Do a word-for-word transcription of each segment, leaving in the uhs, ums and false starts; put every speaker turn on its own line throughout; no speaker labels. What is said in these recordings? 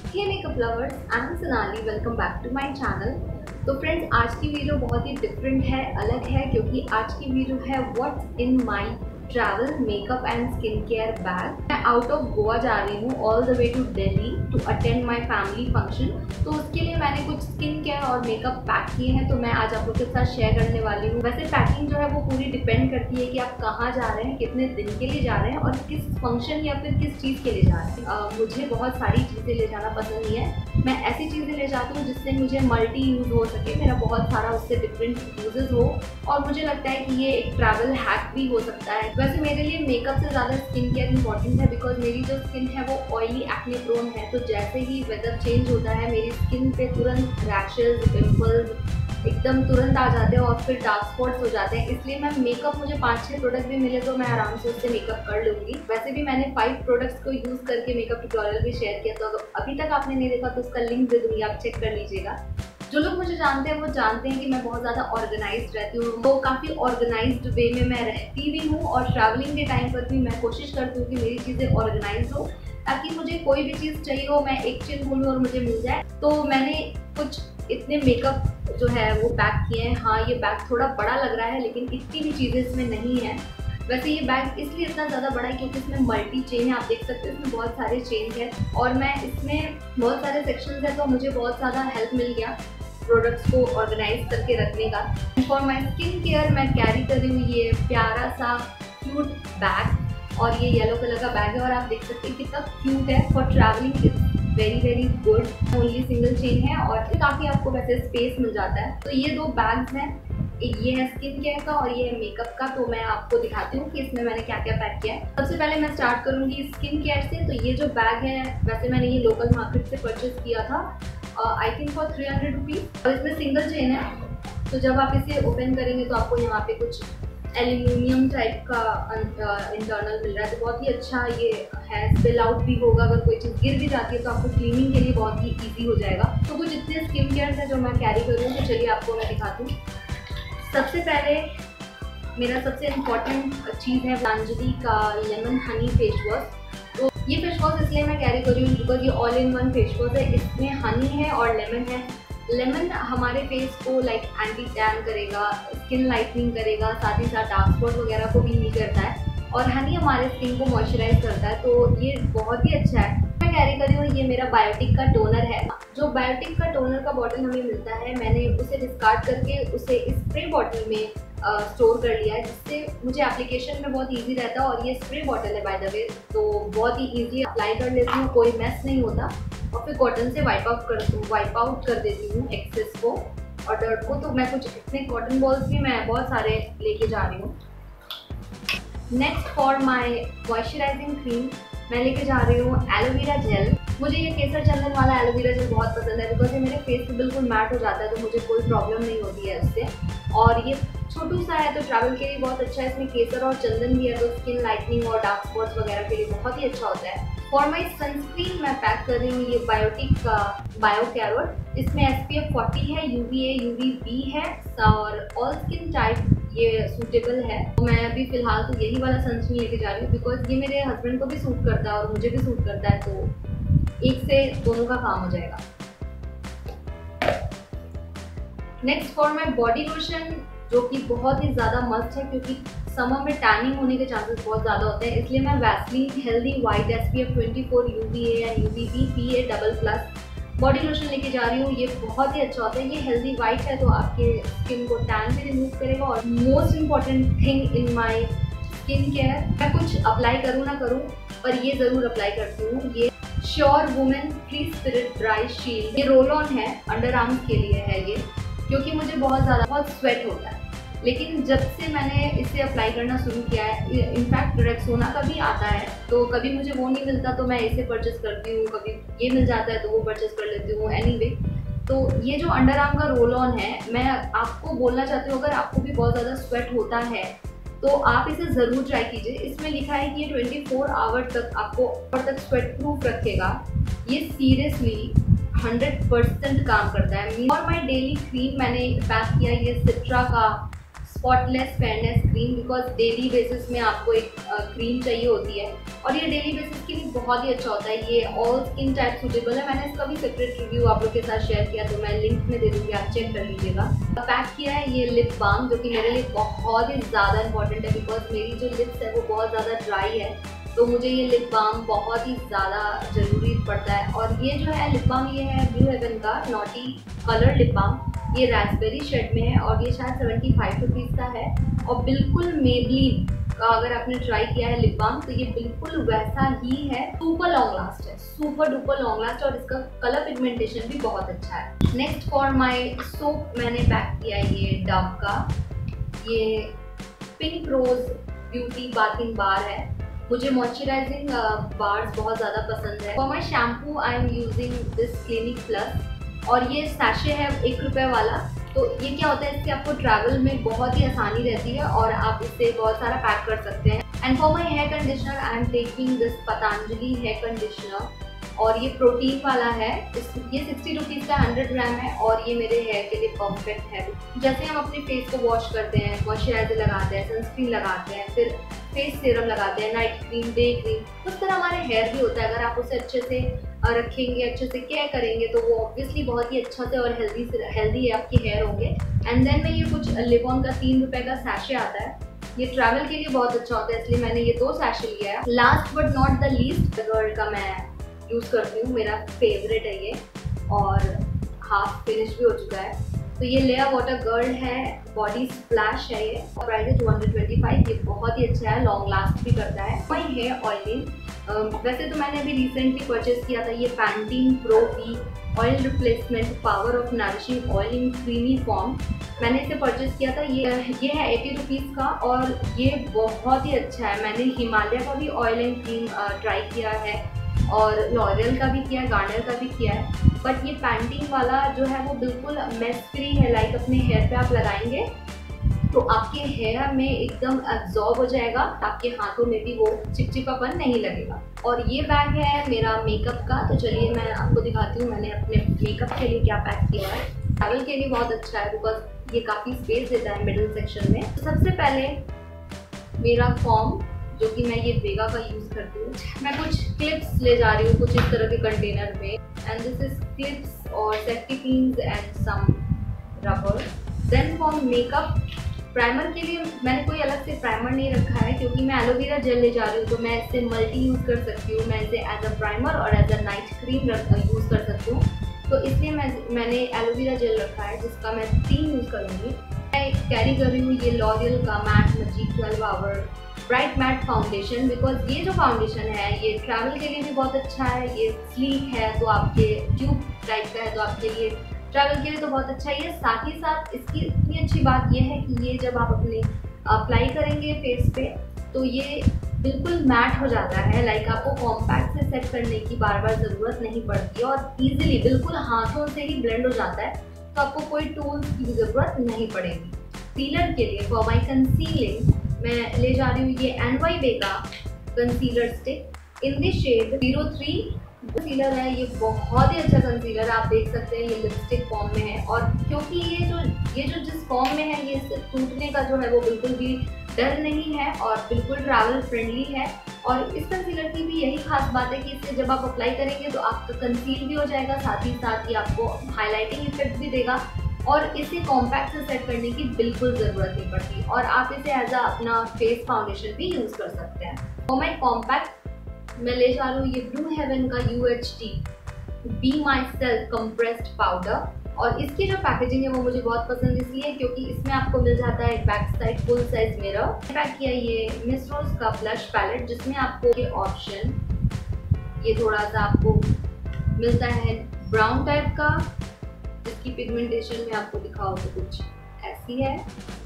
Hey makeup lovers, I am Sonali, welcome back to my channel. तो friends, आज की video बहुत ही डिफरेंट है, अलग है, क्योंकि आज की वीडियो है what's in my travel makeup and skin care bag. मैं आउट ऑफ गोवा जा रही हूँ all the way to Delhi to attend my family function. तो उसके लिए मैंने कुछ स्किन केयर और मेकअप पैक किए हैं, तो मैं आज आप लोगों के साथ शेयर करने वाली हूँ। वैसे पैकिंग जो है वो पूरी डिपेंड करती है कि आप कहाँ जा रहे हैं, कितने दिन के लिए जा रहे हैं और किस फंक्शन या फिर किस चीज़ के लिए जा रहे हैं। uh, मुझे बहुत सारी चीज़ें ले जाना पसंद नहीं है। मैं ऐसी चीज़ें ले जाती हूँ जिससे मुझे मल्टी यूज़ हो सके, मेरा बहुत सारा उससे डिफरेंट यूजेस हो, और मुझे लगता है कि ये एक ट्रैवल हैक भी हो सकता है। वैसे मेरे लिए मेकअप से ज़्यादा स्किन केयर इंपॉर्टेंट है, बिकॉज मेरी जो स्किन है वो ऑयली एक्ने प्रोन है। तो जैसे ही वेदर चेंज होता है मेरी स्किन पे तुरंत रैशेज, पिंपल्स एकदम तुरंत आ जाते हैं और फिर डार्क स्पॉट्स हो जाते हैं। इसलिए मैं मेकअप, मुझे पाँच छः प्रोडक्ट भी मिले तो मैं आराम से उससे मेकअप कर लूँगी। वैसे भी मैंने फाइव प्रोडक्ट्स को यूज़ करके मेकअप ट्यूटोरियल भी शेयर किया, तो अगर अभी तक आपने नहीं देखा तो उसका लिंक दे दूँगी, आप चेक कर लीजिएगा। जो लोग मुझे जानते हैं वो जानते हैं कि मैं बहुत ज़्यादा ऑर्गेनाइज्ड रहती हूँ, तो काफ़ी ऑर्गेनाइज्ड वे में मैं रहती भी हूँ, और ट्रैवलिंग के टाइम पर भी मैं कोशिश करती हूँ कि मेरी चीज़ें ऑर्गेनाइज हो, ताकि मुझे कोई भी चीज़ चाहिए हो, मैं एक चीज़ बोलूँ और मुझे मिल जाए। तो मैंने कुछ इतने मेकअप जो है वो पैक किए हैं। हाँ, ये बैग थोड़ा बड़ा लग रहा है, लेकिन इतनी भी चीज़ें इसमें नहीं है। वैसे ये बैग इसलिए इतना ज़्यादा बड़ा है क्योंकि इसमें मल्टी चेन है, आप देख सकते हैं इसमें बहुत सारे चेन है, और मैं इसमें बहुत सारे सेक्शंस है, तो मुझे बहुत ज़्यादा हेल्प मिल गया प्रोडक्ट्स को ऑर्गेनाइज करके रखने का। फॉर माई स्किन केयर मैं कैरी कर रही हूँ ये प्यारा सा क्यूट बैग, और ये येलो कलर का बैग है, और आप देख सकते हैं कितना क्यूट है। For travelling it's very very good. Only single chain है और काफ़ी आपको वैसे स्पेस मिल जाता है। तो ये दो बैग्स हैं, एक ये है स्किन केयर का और ये है मेकअप का। तो मैं आपको दिखाती हूँ कि इसमें मैंने क्या क्या पैक किया है। सबसे पहले मैं स्टार्ट करूँगी स्किन केयर से। तो ये जो बैग है, वैसे मैंने ये लोकल मार्केट से परचेज किया था, I think for three hundred rupees, और इसमें सिंगल चेन है। तो जब आप इसे ओपन करेंगे तो आपको यहाँ पे कुछ एल्यूमिनियम टाइप का इंटरनल मिल रहा है, तो बहुत ही अच्छा ये है। स्पिल आउट भी होगा, अगर कोई चीज़ गिर भी जाती है तो आपको क्लीनिंग के लिए बहुत ही इजी हो जाएगा। तो कुछ इतने स्किन केयर है जो मैं कैरी कर रही हूँ, तो चलिए आपको मैं दिखाती हूँ। सबसे पहले मेरा सबसे इम्पॉर्टेंट चीज़ है पतंजलि का लेमन हनी फेस वॉश। तो ये फेस वॉश इसलिए मैं कैरी कर रही हूँ बिकॉज ये all in one face wash है। इसमें हनी है और लेमन है। लेमन हमारे फेस को लाइक एंटी टैन करेगा, स्किन लाइटनिंग करेगा, साथ ही साथ डार्क स्पॉट वगैरह को भी नहीं करता है, और हनी हमारे स्किन को मॉइस्चराइज करता है। तो ये बहुत ही अच्छा है। मैं कैरी कर रही हूँ ये मेरा बायोटिक का टोनर है। जो बायोटिक का टोनर का बॉटल हमें मिलता है, मैंने उसे डिस्कार्ड करके उसे स्प्रे बॉटल में स्टोर uh, कर लिया है, जिससे मुझे एप्लीकेशन में बहुत इजी रहता है। और ये स्प्रे बॉटल है बाय द वे, तो बहुत ही इजी अप्लाई कर लेती हूँ, कोई मैस नहीं होता, और फिर कॉटन से वाइप आउट कर वाइप आउट कर देती हूँ एक्सेस को और डर्ट को। तो मैं कुछ इतने कॉटन बॉल्स भी मैं बहुत सारे लेके जा रही हूँ। Next for my moisturising cream मैं लेके जा रही हूँ एलोवेरा जेल। मुझे ये केसर चंदन वाला एलोवेरा जेल बहुत पसंद है, बिकॉज ये मेरे फेस पे बिल्कुल मैट हो जाता है, तो मुझे कोई प्रॉब्लम नहीं होती है उससे। और ये छोटू सा है तो ट्रैवल के लिए बहुत अच्छा है। इसमें केसर और चंदन भी है, तो स्किन लाइटनिंग और डार्क स्पॉट्स वगैरह के लिए बहुत ही अच्छा होता है। फॉर माई सनस्क्रीन मैं पैक कर रही हूँ ये बायोटिक का बायो कैरोट। इसमें एस पी एफ फोर्टी है, U V A U V B है, और ऑल स्किन टाइप ये सूटेबल है। तो मैं अभी फिलहाल तो यही वाला सनस्क्रीन लेके जा रही हूँ, बिकॉज ये मेरे हस्बैंड को भी सूट करता है और मुझे भी सूट करता है, तो एक से दोनों का काम हो जाएगा। Next for my body lotion, जो कि बहुत ही ज़्यादा मस्त है, क्योंकि समर में टैनिंग होने के चांसेस बहुत ज़्यादा होते हैं, इसलिए मैं Vaseline healthy white S P F twenty four U V A या U V B P A double plus body lotion लेके जा रही हूँ। ये बहुत ही अच्छा होता है, ये हेल्दी वाइट है, तो आपके स्किन को टैन भी रिमूव करेगा। और most important thing in my skin care, मैं कुछ अप्लाई करूँ ना करूँ पर ये ज़रूर अप्लाई करती हूँ। ये Sure women free spirit dry shield, ये रोल ऑन है, अंडर आर्म्स के लिए है ये, क्योंकि मुझे बहुत ज़्यादा बहुत स्वेट होता है। लेकिन जब से मैंने इसे अप्लाई करना शुरू किया है, इनफैक्ट रेक्सोना का भी आता है, तो कभी मुझे वो नहीं मिलता तो मैं इसे परचेस करती हूँ, कभी ये मिल जाता है तो वो परचेस कर लेती हूँ। एनीवे, तो ये जो अंडर आर्म का रोल ऑन है, मैं आपको बोलना चाहती हूँ, अगर आपको भी बहुत ज़्यादा स्वेट होता है तो आप इसे ज़रूर ट्राई कीजिए। इसमें लिखा है कि ये ट्वेंटी फोर आवर तक आपको और तक स्वेट प्रूफ रखेगा। ये सीरियसली हंड्रेड परसेंट काम करता है। और माई डेली क्रीम मैंने पैक किया ये सिट्रा का spotless fairness cream, because daily basis में आपको एक क्रीम चाहिए होती है और ये डेली बेसिस के लिए बहुत ही अच्छा होता है। ये ऑल स्किन टाइप सूटेबल है। मैंने इसका भी सेपरेट रिव्यू आप लोग के साथ शेयर किया, तो मैं लिंक में दे दूँगी, आप चेक कर लीजिएगा। पैक किया है ये लिप बाम, जो कि मेरे लिए बहुत ही ज़्यादा इंपॉर्टेंट है, बिकॉज मेरी जो लिप्स है वो बहुत ज़्यादा ड्राई है, तो मुझे ये लिप बाम बहुत ही ज़्यादा ज़रूरी पड़ता है। और ये जो है लिप बाम, ये है ब्लू हेवन का नॉटी कलर लिप बाम। ये रास्पबेरी शेड में है और ये शायद सेवेंटी फाइव रुपीज़ का है। और बिल्कुल मेबलिन का अगर आपने ट्राई किया है लिप बाम, तो ये बिल्कुल वैसा ही है। सुपर लॉन्ग लास्ट है, सुपर डुपर लॉन्ग लास्ट, और इसका कलर पिगमेंटेशन भी बहुत अच्छा है। नेक्स्ट फॉर माई सोप मैंने पैक किया है ये डव का, ये pink rose beauty bathing bar है। मुझे मॉइस्चराइजिंग बार्स बहुत ज़्यादा पसंद है। For my shampoo I am using this Clinic Plus, और ये सैशे है एक रुपये वाला। तो ये क्या होता है, इससे आपको ट्रैवल में बहुत ही आसानी रहती है और आप इससे बहुत सारा पैक कर सकते हैं। And for my hair conditioner I am taking this Patanjali hair conditioner, और ये प्रोटीन वाला है। इस ये सिक्सटी रुपीज़ का हंड्रेड ग्राम है और ये मेरे हेयर के लिए परफेक्ट है। जैसे हम अपने फेस को वॉश करते हैं, मॉइस्चराइजर लगाते हैं, सनस्क्रीन लगाते हैं, फिर फेस सीरम लगाते हैं, नाइट क्रीम, डे क्रीम, उस तरह हमारे हेयर भी होता है। अगर आप उसे अच्छे से रखेंगे, अच्छे से केयर करेंगे, तो वो ऑब्वियसली बहुत ही अच्छा से और हेल्दी से हेल्दी है आपके हेयर होंगे। एंड देन में ये कुछ लिपॉन का तीन रुपये का सैशे आता है, ये ट्रैवल के लिए बहुत अच्छा होता है, इसलिए मैंने ये दो सैशे लिया है। Last but not the least, girl का मैं यूज़ करती हूँ, मेरा फेवरेट है ये, और हाफ फिनिश भी हो चुका है। तो ये लेया वाटर गर्ल है, बॉडी स्प्लैश है ये, और प्राइस है टू हंड्रेड ट्वेंटी फाइव। ये बहुत ही अच्छा है, लॉन्ग लास्ट भी करता है। माई हेयर ऑयलिंग, वैसे तो मैंने अभी रिसेंटली परचेज किया था ये Pantene Pro V oil replacement power of nourishing oil in creamy form. मैंने इसे परचेज किया था, ये ये है एटी रुपीज़ का, और ये बहुत ही अच्छा है। मैंने हिमालय का भी ऑयल एंड क्रीम ट्राई किया है और लॉरियल का भी किया है, गार्नियर का भी किया है, बट ये पैंटीन वाला जो है वो बिल्कुल मेस फ्री है। लाइक अपने हेयर पे आप लगाएंगे तो आपके हेयर में एकदम एब्जॉर्ब हो जाएगा, आपके हाथों में भी वो चिपचिपापन नहीं लगेगा। और ये बैग है मेरा मेकअप का, तो चलिए मैं आपको दिखाती हूँ मैंने अपने मेकअप के लिए क्या पैक किया है। ट्रैवल के लिए बहुत अच्छा है, बिकॉज ये काफ़ी स्पेस देता है मिडिल सेक्शन में। तो सबसे पहले मेरा फॉर्म, जो कि मैं ये वेगा का यूज़ करती हूँ। मैं कुछ क्लिप्स ले जा रही हूँ कुछ इस तरह के कंटेनर में, एंड दिस इज क्लिप्स और safety pins and some rubber. Then for makeup, primer के लिए मैंने कोई अलग से प्राइमर नहीं रखा है, क्योंकि मैं एलोवेरा जेल ले जा रही हूँ, तो मैं इससे मल्टी यूज़ कर सकती हूँ। मैं इसे एज अ प्राइमर और as a night cream use कर सकती हूँ, तो इसलिए मैं मैंने एलोवेरा जेल रखा है, जिसका मैं तीन यूज़ करूँगी। मैं कैरी कर रही हूँ ये लॉरियल का matte magic twelve hour bright matte foundation, because ये जो फाउंडेशन है ये ट्रैवल के लिए भी बहुत अच्छा है। ये स्लीक है, तो आपके ट्यूब टाइप का है, तो आपके लिए ट्रैवल के लिए तो बहुत अच्छा है। साथ ही साथ इसकी इतनी अच्छी बात ये है कि ये जब आप अपने अप्लाई करेंगे फेस पे, तो ये बिल्कुल मैट हो जाता है। लाइक आपको कॉम्पैक्ट से सेट करने की बार बार ज़रूरत नहीं पड़ती, और ईजिली बिल्कुल हाथों से ही ब्लेंड हो जाता है, तो आपको कोई टूल्स की भी ज़रूरत नहीं पड़ेगी। कंसीलर के लिए फॉर माई कंसीलिंग मैं ले जा रही हूँ ये N Y Vega concealer stick in this shade zero three. Concealer है, ये बहुत ही अच्छा कंसीलर है, आप देख सकते हैं ये लिपस्टिक फॉर्म में है, और क्योंकि ये जो ये जो जिस फॉर्म में है, ये इससे टूटने का जो है वो बिल्कुल भी डर नहीं है और बिल्कुल ट्रैवल फ्रेंडली है। और इस कंसीलर की भी यही खास बात है कि इसे जब आप अप्लाई करेंगे तो आपका कंसील भी हो जाएगा, साथ ही साथ ये आपको हाईलाइटिंग इफेक्ट भी देगा, और इसे कॉम्पैक्ट से सेट करने की बिल्कुल ज़रूरत नहीं पड़ती, और आप इसे एज अ अपना फेस फाउंडेशन भी यूज़ कर सकते हैं। और मैं कॉम्पैक्ट मैं ले जा रही हूँ ये ब्लू हेवन का U H T B my self compressed powder, और इसकी जो पैकेजिंग है वो मुझे बहुत पसंद इसलिए क्योंकि इसमें आपको मिल जाता है एक back side full size mirror. Pack किया ये मिस रोज का ब्लश पैलेट, जिसमें आपको ये ऑप्शन ये थोड़ा सा आपको मिलता है ब्राउन टाइप का, जिसकी पिगमेंटेशन में आपको दिखाओ तो कुछ ऐसी है।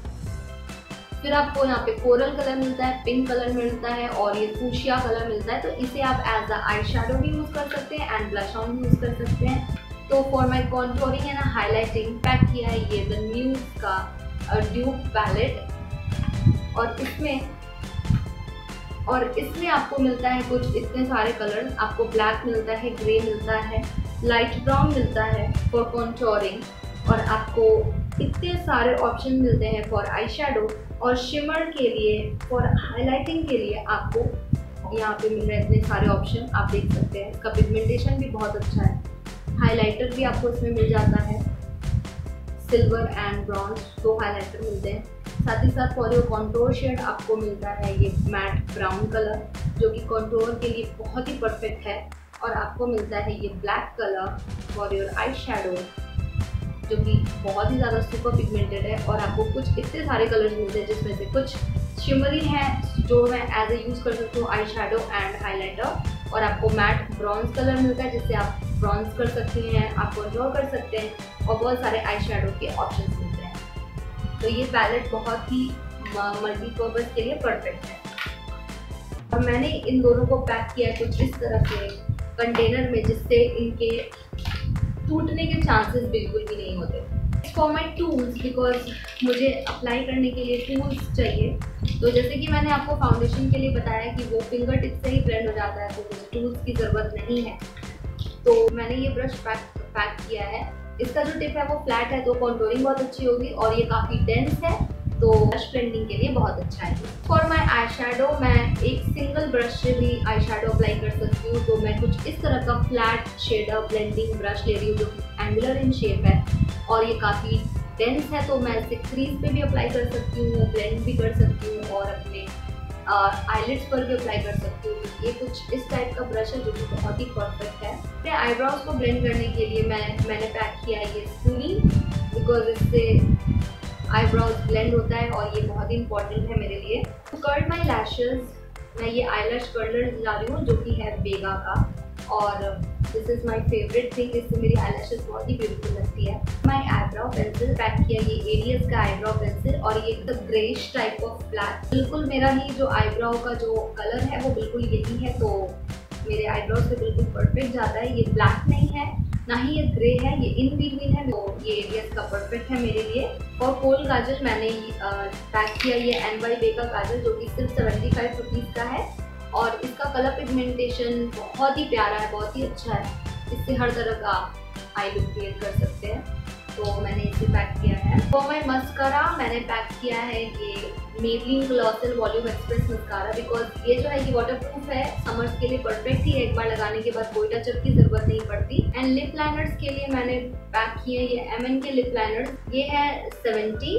फिर आपको यहाँ पे कोरल कलर मिलता है, पिंक कलर मिलता है, और ये फूशिया कलर मिलता है, तो इसे आप एज अ आई शेडो भी यूज़ कर सकते हैं एंड ब्लश ऑन भी यूज़ कर सकते हैं। तो for my contouring and highlighting pack किया है ये द न्यूज का ड्यूब पैलेट, और इसमें और इसमें आपको मिलता है कुछ इतने सारे कलर्स। आपको ब्लैक मिलता है, ग्रे मिलता है, लाइट ब्राउन मिलता है फॉर कॉन्टोरिंग, और आपको इतने सारे ऑप्शन मिलते हैं फॉर आई शेडो और शिमर के लिए, फॉर हाईलाइटिंग के लिए आपको यहाँ पे मिल रहे हैं इतने सारे ऑप्शन, आप देख सकते हैं। इसका पिगमेंटेशन भी बहुत अच्छा है, हाइलाइटर भी आपको इसमें मिल जाता है, सिल्वर एंड ब्रॉन्ज दो हाइलाइटर मिलते हैं। साथ ही साथ फॉर योर कॉन्टोर शेड आपको मिलता है ये मैट ब्राउन कलर, जो कि कॉन्टोर के लिए बहुत ही परफेक्ट है। और आपको मिलता है ये black colour for your eye shadow, जो कि बहुत ही ज़्यादा सुपर पिगमेंटेड है। और आपको कुछ इतने सारे कलर्स मिलते हैं, जिसमें से कुछ शिमरी हैं जो मैं एज ए यूज़ कर सकती हूँ आई शेडो एंड हाईलाइटर। और आपको मैट ब्रॉन्ज कलर मिलता है, जिससे आप ब्रॉन्ज कर सकते हैं, आप कंट्रोल कर सकते हैं, और बहुत सारे आई शेडो के ऑप्शंस मिलते हैं। तो ये पैलेट बहुत ही मल्टीपर्पज़ के लिए परफेक्ट है। और मैंने इन दोनों को पैक किया है कुछ इस तरह से कंटेनर में, जिससे इनके टूटने के चांसेस बिल्कुल भी नहीं होते। फॉर माई टूल्स, बिकॉज मुझे अप्लाई करने के लिए टूल्स चाहिए। तो जैसे कि मैंने आपको फाउंडेशन के लिए बताया कि वो फिंगर टिप से ही ब्लेंड हो जाता है, तो मुझे टूल्स की ज़रूरत नहीं है। तो मैंने ये ब्रश पैक पैक किया है। इसका जो टिप है वो फ्लैट है, तो कॉन्टोरिंग बहुत अच्छी होगी, और ये काफ़ी डेंस है, तो ब्रश ब्लेंडिंग के लिए बहुत अच्छा है। फॉर माई आई शेडो मैं एक सिंगल ब्रश से भी आई शेडो अप्लाई कर सकती हूँ। तो मैं कुछ इस तरह का फ्लैट शेडर ब्लेंडिंग ब्रश ले रही हूँ, जो एंगुलर इन शेप है और ये काफ़ी डेंस है। तो मैं इसे क्रीज पे भी अप्लाई कर सकती हूँ, ब्लेंड भी कर सकती हूँ, और अपने आईलिड्स पर भी अप्लाई कर सकती हूँ। ये कुछ इस टाइप का ब्रश है, जो कि बहुत ही परफेक्ट है। अपने आईब्रोज को ब्लेंड करने के लिए मैं मैंने पैक किया है ये स्पूनी, बिकॉज इससे आईब्रोज ब्लेंड होता है, और ये बहुत ही इंपॉर्टेंट है मेरे लिए। कर्ल माई लैशेज, मैं ये आईलैश कर्लर ला रही हूँ, जो कि है बेगा का, और this is my favourite thing. इससे मेरी आईलैशेज बहुत ही ब्यूटीफुल लगती है। माई आईब्रो पेंसिल पैक किया, ये एरियस का आईब्रो पेंसिल, और ये एकदम ग्रेश टाइप ऑफ ब्लैक, बिल्कुल मेरा ही जो आईब्रो का जो कलर है वो बिल्कुल यही है, तो मेरे आईब्रो से बिल्कुल परफेक्ट जाता है। ये ब्लैक नहीं है, ना ही ये ग्रे है, ये इन बिटवीन है, तो ये एरियस का परफेक्ट है मेरे लिए। और कोल काजल मैंने पैक किया, ये एन वाई बे का काजल, जो कि सिर्फ सेवेंटी फाइव रुपीज़ का है, और इसका कलर पिगमेंटेशन बहुत ही प्यारा है, बहुत ही अच्छा है। इससे हर तरह का आई लुक क्रिएट कर सकते हैं, तो मैंने इसे पैक किया है। फॉर माई मस्कारा मैंने पैक किया है ये Maybelline colossal volume express mascara, because ये जो है ये वाटर प्रूफ है, समर्स के लिए परफेक्ट ही है, एक बार लगाने के बाद कोई टचअप की जरूरत नहीं पड़ती। एंड लिप लाइनर्स के लिए मैंने पैक किए ये एम एन के लिप लाइनर्स, ये है सेवेंटी,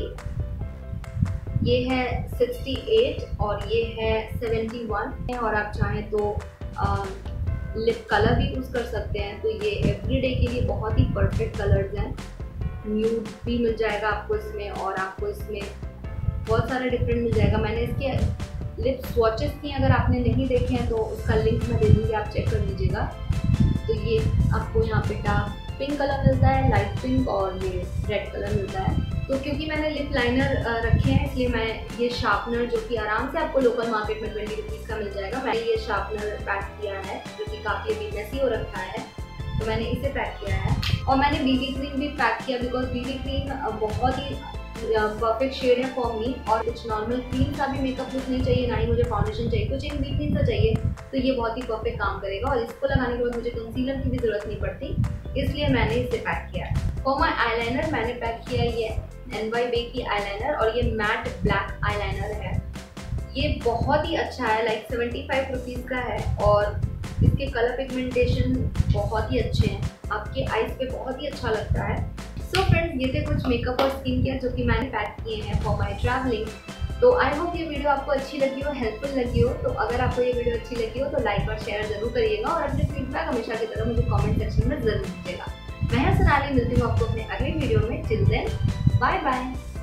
ये है सिक्सटी एट, और ये है सेवेंटी वन। और आप चाहें तो आ, लिप कलर भी यूज़ कर सकते हैं। तो ये एवरीडे के लिए बहुत ही परफेक्ट कलर्स हैं। न्यूड भी मिल जाएगा आपको इसमें, और आपको इसमें बहुत सारा डिफरेंट मिल जाएगा। मैंने इसके लिप स्वॉचेस की, अगर आपने नहीं देखे हैं तो उसका लिंक मैं दे दूँगी, आप चेक कर लीजिएगा। तो ये आपको यहाँ पे डार्क पिंक कलर मिलता है, लाइट पिंक, और ये रेड कलर मिलता है। तो क्योंकि मैंने लिप लाइनर रखे हैं, इसलिए मैं ये शार्पनर, जो कि आराम से आपको लोकल मार्केट में ट्वेंटी रुपीज़ का मिल जाएगा, मैंने ये शार्पनर पैक किया है, जो कि काफ़ी अभी मेसी हो रखा है, तो मैंने इसे पैक किया है। और मैंने बीबी क्रीम भी पैक किया, बिकॉज बीबी क्रीम बहुत ही परफेक्ट शेड है फॉर मी, और कुछ नॉर्मल क्रीम सा भी मेकअप लुक नहीं चाहिए, ना ही मुझे फाउंडेशन चाहिए, कुछ इन बीच सा चाहिए, तो ये बहुत ही परफेक्ट काम करेगा। और इसको लगाने के बाद मुझे कंसीलर की भी ज़रूरत नहीं पड़ती, इसलिए मैंने इसे पैक किया है। फॉर माई आईलाइनर मैंने पैक किया ये एन वाई बे की आईलाइनर, और ये मैट ब्लैक आईलाइनर है। ये बहुत ही अच्छा है, लाइक सेवेंटी फाइव रुपीज़ का है, और इसके कलर पिगमेंटेशन बहुत ही अच्छे हैं, आपके आईज पे बहुत ही अच्छा लगता है। सो so फ्रेंड्स, ये थे कुछ मेकअप और स्किन केयर जो कि मैंने पैक किए हैं फॉर माई ट्रैवलिंग। तो आई होप ये वीडियो आपको अच्छी लगी हो, हेल्पफुल लगी हो। तो अगर आपको ये वीडियो अच्छी लगी हो तो लाइक और शेयर जरूर करिएगा, और अपने फीडबैक हमेशा की तरह मुझे कमेंट सेक्शन में जरूर दीजिएगा। मैं सोनाली, मिलती हूँ आपको अपने अगले वीडियो में। Till then, bye bye.